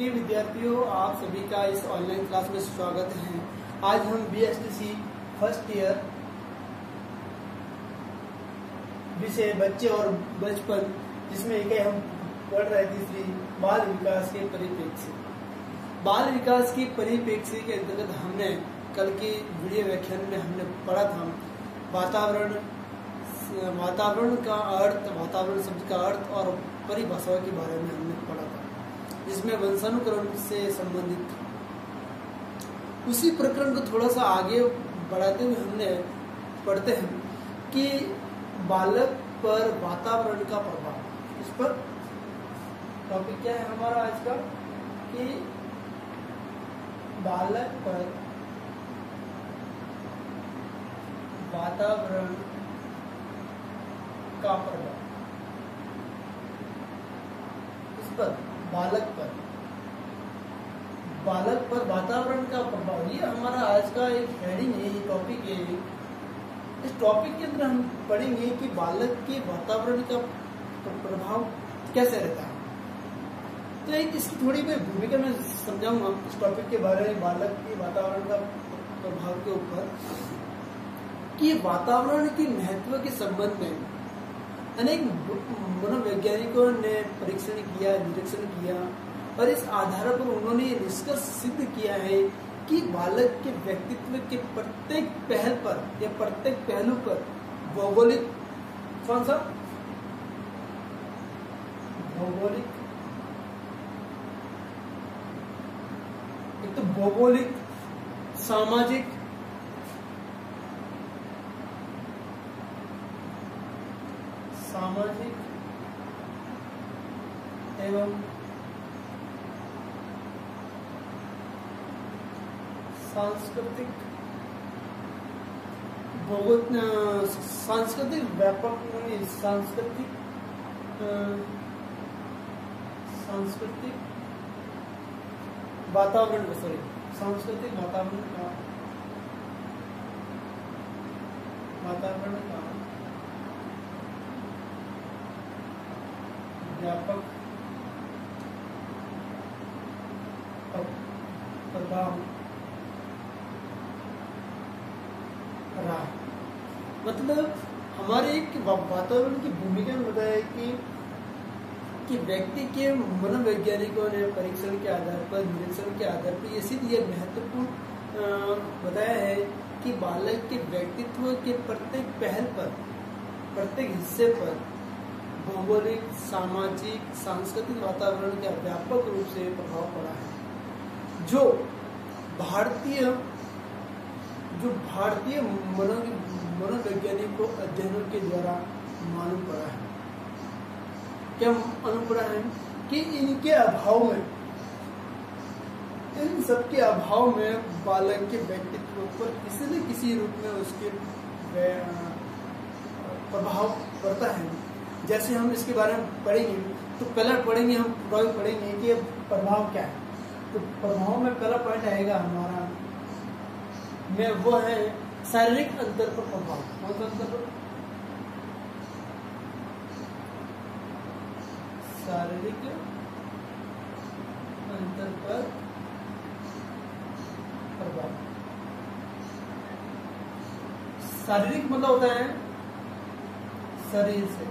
प्रिय विद्यार्थियों, आप सभी का इस ऑनलाइन क्लास में स्वागत है। आज हम BSTC फर्स्ट ईयर विषय बच्चे और बचपन, जिसमें एक हम पढ़ रहे तीसरी बाल विकास के परिप्रेक्ष्य। बाल विकास की परिप्रेक्ष्य के अंतर्गत हमने कल के वीडियो व्याख्यान में हमने पढ़ा था वातावरण का अर्थ, वातावरण शब्द का अर्थ और परिभाषाओं के बारे में हमने पढ़ा था, जिसमें वंशानुक्रम से संबंधित था। उसी प्रकरण को थोड़ा सा आगे बढ़ाते हुए हमने पढ़ते हैं कि बालक पर वातावरण का प्रभाव। इस पर टॉपिक क्या है हमारा आज का, कि बालक पर वातावरण का प्रभाव। इस पर बालक पर वातावरण का प्रभाव, ये हमारा आज का एक हेडिंग है, ये टॉपिक है। इस टॉपिक के अंदर हम पढ़ेंगे कि बालक के वातावरण का प्रभाव कैसे रहता है। तो एक इसकी थोड़ी मैं भूमिका में समझाऊंगा इस टॉपिक के बारे में, बालक के वातावरण का प्रभाव के ऊपर, कि वातावरण के महत्व के संबंध में अनेक मनोवैज्ञानिकों ने परीक्षण किया, निरीक्षण किया, और इस आधार पर उन्होंने ये निष्कर्ष सिद्ध किया है कि बालक के व्यक्तित्व के प्रत्येक पहल पर या प्रत्येक पहलू पर भौगोलिक, कौन सा भौगोलिक, एक तो भौगोलिक, सामाजिक, एवं सांस्कृतिक व्यापक सांस्कृतिक वातावरण का व्यापक प्रभाव रहा। मतलब हमारे एक वातावरण की भूमिका में बताया है कि व्यक्ति के मनोवैज्ञानिकों ने परीक्षण के आधार पर, निरीक्षण के आधार पर इसीलिए महत्वपूर्ण बताया है कि बालक के व्यक्तित्व के प्रत्येक पहल पर, प्रत्येक हिस्से पर भौगोलिक, सामाजिक, सांस्कृतिक वातावरण का व्यापक रूप से प्रभाव पड़ा है, जो भारतीय मनोवैज्ञानिकों अध्ययनों के द्वारा मालूम पड़ा है। क्या मालूम पड़ा है कि इनके अभाव में, इन सबके अभाव में बालक के व्यक्तित्व पर किसी न किसी रूप में उसके प्रभाव पड़ता है। जैसे हम इसके बारे में पढ़ेंगे, तो पहला पढ़ेंगे कि प्रभाव क्या है। तो प्रभाव में पहला पॉइंट आएगा हमारा वो है शारीरिक अंतर पर प्रभाव। कौन सा अंतर पर? शारीरिक अंतर पर प्रभाव। शारीरिक मतलब होता है शरीर से।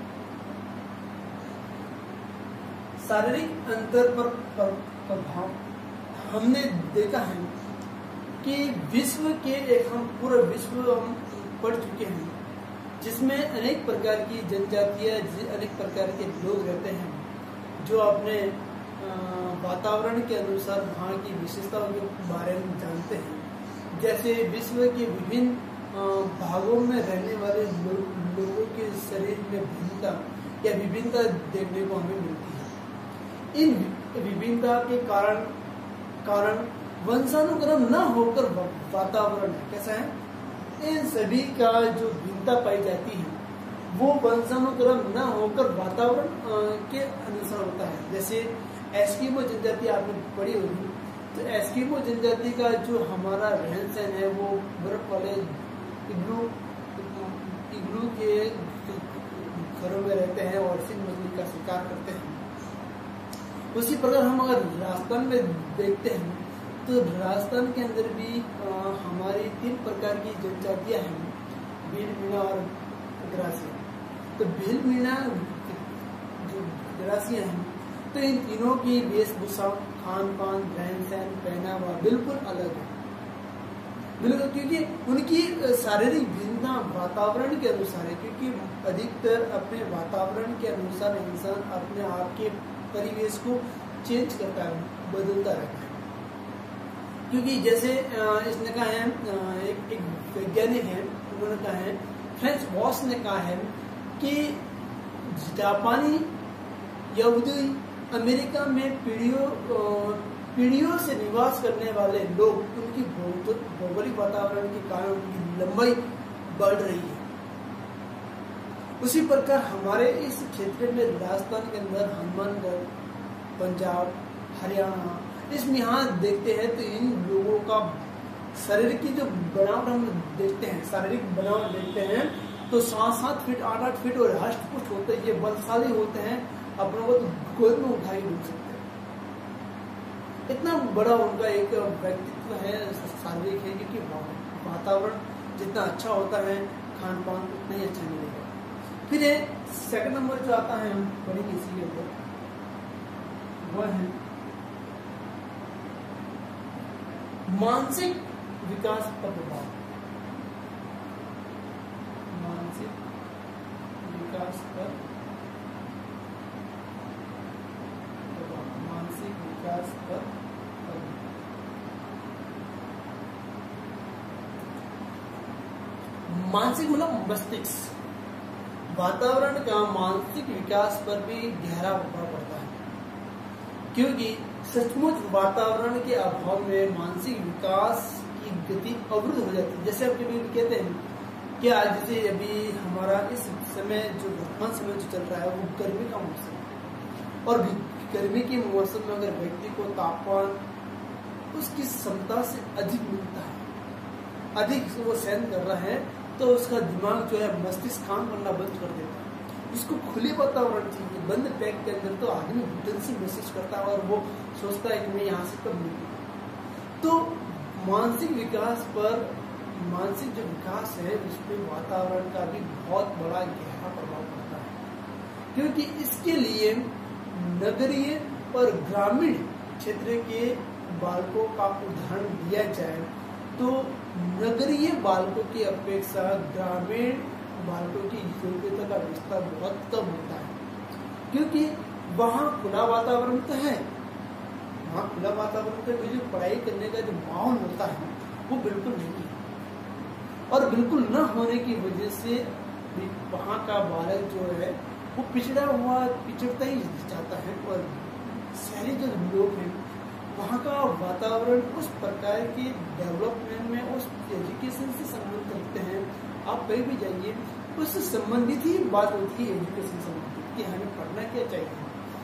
शारीरिक अंतर पर प्रभाव हमने देखा है कि विश्व के हम पूरा विश्व हम पढ़ चुके हैं, जिसमें अनेक प्रकार की जनजातियां, अनेक प्रकार के लोग रहते हैं, जो अपने वातावरण के अनुसार वहाँ की विशेषताओं के बारे में जानते हैं। जैसे विश्व के विभिन्न भागों में रहने वाले लोगों के शरीर में विभिन्नता देखने को हमें मिलती है। इन विभिन्नता के कारण वंशानुक्रम न होकर वातावरण कैसा है, इन सभी का जो भिन्नता पाई जाती है वो वंशानुक्रम न होकर वातावरण के अनुसार होता है। जैसे एस्किमो जनजाति आपने पढ़ी होगी, तो एस्किमो जनजाति का जो हमारा रहन सहन है वो बर्फ वाले इग्लू के घरों में रहते हैं और सिंह मछली का शिकार करते हैं। उसी प्रकार हम अगर राजस्थान में देखते हैं तो राजस्थान के अंदर भी हमारी 3 प्रकार की जनजातियां हैं, भील, मीणा और ग्रासिया। तो भील, मीणा जो ग्रासिया हैं, तो इन तीनों की वेशभूषा, खान पान, रहन सहन, पहनावा बिल्कुल अलग है, बिल्कुल, क्योंकि उनकी शारीरिक भिन्नता वातावरण के अनुसार है। क्योंकि अधिकतर अपने वातावरण के अनुसार इंसान अपने आप के परिवेश को चेंज करता है, बदलता रहता है। क्योंकि जैसे इसने कहा है, एक वैज्ञानिक है, उन्होंने कहा है, फ्रेंच बॉस ने कहा है कि जापानी यहूदी अमेरिका में पीढ़ियों से निवास करने वाले लोग, उनकी भौगोलिक वातावरण के कारण उनकी लंबाई बढ़ रही है। उसी प्रकार हमारे इस क्षेत्र में राजस्थान के अंदर हनुमानगढ़, पंजाब, हरियाणा, इसमें यहाँ देखते हैं तो इन लोगों का शरीर की जो बनावट हम देखते हैं, शारीरिक बनावट देखते हैं तो 7-7 फीट 8-8 फीट और हष्ट-पुष्ट होते हैं, ये बलशाली होते हैं, अपनों को तो गोद में उठा के घूम सकते हैं। इतना बड़ा उनका एक व्यक्तित्व है, शारीरिक है, क्योंकि वातावरण जितना अच्छा होता है खान पान उतना ही अच्छा मिलेगा। फिर सेकंड नंबर जो आता है, हम पढ़ेंगे इसी के ऊपर, वह है मानसिक विकास का प्रभाव। मानसिक विकास पर मानसिक विकास पर मानसिक मतलब मस्तिष्क। वातावरण का मानसिक विकास पर भी गहरा प्रभाव पड़ता है, क्योंकि सचमुच वातावरण के अभाव में मानसिक विकास की गति अवरुद्ध हो जाती है। जैसे आप कभी कहते हैं कि आज जैसे अभी हमारा इस समय जो वर्तमान समय जो चल रहा है वो गर्मी का मौसम है, और गर्मी के मौसम में अगर व्यक्ति को तापमान उसकी क्षमता से अधिक मिलता है, अधिक वो सहन कर रहा है, तो उसका दिमाग जो है मस्तिष्क काम करना बंद कर देता है। उसको खुले वातावरण चाहिए, बंद पैक के अंदर तो आदमी घुटन से महसूस करता है और वो सोचता है कि मैं यहाँ से कब निकलूं। तो मानसिक विकास पर, मानसिक जो विकास है उस पर वातावरण का भी बहुत बड़ा गहरा प्रभाव पड़ता है, क्योंकि इसके लिए नगरीय और ग्रामीण क्षेत्र के बालकों का उदाहरण दिया जाए तो नगरीय बालकों की अपेक्षा ग्रामीण बालकों की योग्यता का विस्तार बहुत कम होता है, क्योंकि वहाँ खुला वातावरण तो है, वहाँ खुला वातावरण तो जो पढ़ाई करने का जो माहौल होता है वो बिल्कुल नहीं है, और बिल्कुल न होने की वजह से वहाँ का बालक जो है वो पिछड़ता ही जाता है। और शहरी जो लोग हैं वहाँ का वातावरण उस प्रकार के डेवलपमेंट में, उस एजुकेशन से संबंधित रखते हैं। आप कहीं भी जाइए उससे संबंधित ही बात होती है, एजुकेशन संबंधित कि हमें पढ़ना क्या चाहिए।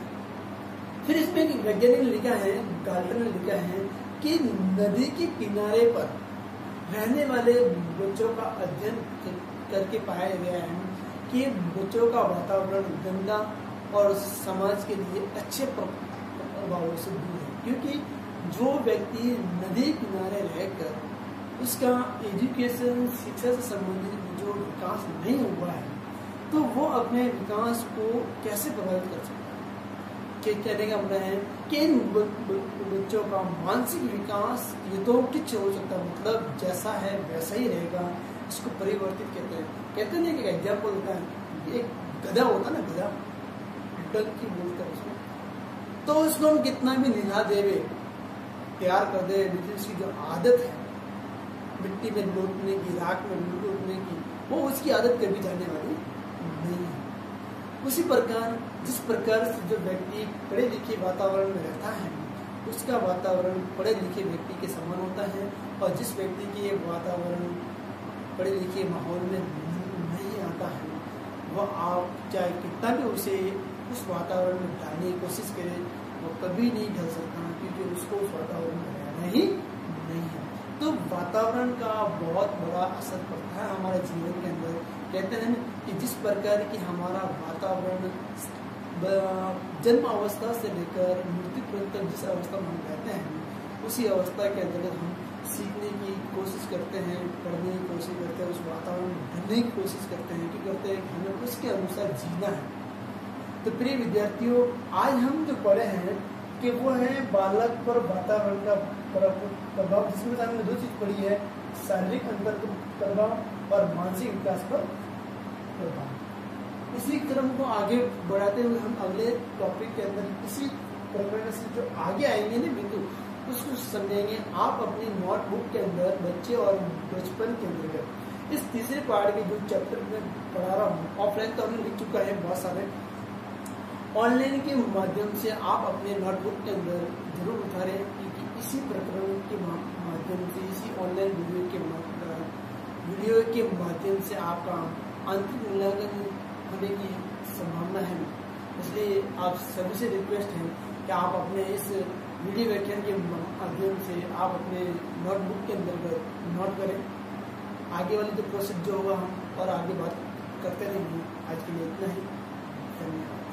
फिर इसमें एक वैज्ञानिक ने लिखा है, गार्डनर ने लिखा है कि नदी के किनारे पर रहने वाले बच्चों का अध्ययन करके पाया गया है कि बच्चों का वातावरण गंदा और समाज के लिए अच्छे प्रभावों से दूर है, क्योंकि जो व्यक्ति नदी किनारे रहकर उसका एजुकेशन, शिक्षा से संबंधित जो विकास नहीं हुआ है तो वो अपने विकास को कैसे प्रभावित कर सकता है। कहने का मतलब है कि इन बच्चों का मानसिक विकास ये तो किच हो सकता है, मतलब जैसा है वैसा ही रहेगा, इसको परिवर्तित कहते हैं कि एग्जाम्पल होता है, एक गधा होता है ना, गधा डंकी बोलते हैं उसमें, तो उसको हम कितना भी निभा देवे, प्यार कर दे, लेकिन उसकी जो आदत है मिट्टी में लौटने की, राख में लौटने की, वो उसकी आदत कभी जाने वाली नहीं है। उसी प्रकार जिस प्रकार से जो व्यक्ति पढ़े लिखे वातावरण में रहता है उसका वातावरण पढ़े लिखे व्यक्ति के समान होता है, और जिस व्यक्ति की वातावरण पढ़े लिखे माहौल में नहीं आता है वह आप चाहे कितना भी उसे उस वातावरण में डालने की कोशिश करे वो कभी नहीं ढल सकता, क्योंकि उसको उस वातावरण में रहना ही नहीं है। तो वातावरण का बहुत बड़ा असर पड़ता है हमारे जीवन के अंदर। कहते हैं कि जिस प्रकार की हमारा वातावरण जन्म अवस्था से लेकर मृत्यु पर्यंत तक जिस अवस्था में हम रहते हैं उसी अवस्था के अंतर्गत हम सीखने की कोशिश करते हैं, पढ़ने की कोशिश करते हैं, उस वातावरण में ढलने की कोशिश करते हैं कि हमें उसके अनुसार जीना है। तो प्रिय विद्यार्थियों, आज हम जो पढ़े हैं कि वो है बालक पर वातावरण का प्रभाव, जिसमें हमने दो चीज पढ़ी है, शारीरिक अंतर का प्रभाव और मानसिक विकास पर प्रभाव। इसी क्रम को आगे बढ़ाते हुए हम अगले टॉपिक के अंदर इसी प्रकरण से जो आगे आएंगे ना बिंदु, उसको समझेंगे। आप अपनी नोटबुक के अंदर बच्चे और बचपन के अंतर्गत इस तीसरे पार्ट के जो चैप्टर में पढ़ा रहा हूँ, ऑफलाइन तो हमने लिख चुका है बहुत सारे, ऑनलाइन के माध्यम से आप अपने नोटबुक के अंदर जरूर उतारें कि इसी प्रकरण के माध्यम से, इसी ऑनलाइन वीडियो के माध्यम से आपका अंतिम मूल्यांकन होने की संभावना है। इसलिए आप सभी से रिक्वेस्ट है कि आप अपने इस वीडियो व्याख्यान के माध्यम से आप अपने नोटबुक के अंदर नोट करें। आगे वाली जो प्रोसेस जो होगा हम और आगे बात करते रहेंगे। आज के लिए इतना ही, धन्यवाद।